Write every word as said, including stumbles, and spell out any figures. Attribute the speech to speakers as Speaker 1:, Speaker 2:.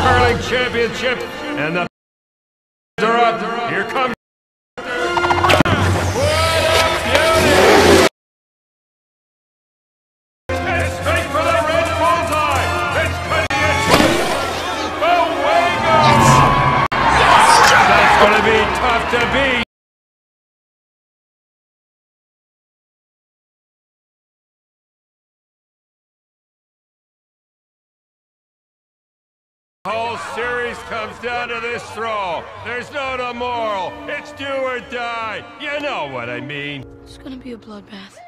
Speaker 1: Curling Championship, and the are up. Here comes. Gonna be tough to beat. The whole series comes down to this throw. There's no tomorrow. It's do or die. You know what I mean.
Speaker 2: It's gonna be a bloodbath.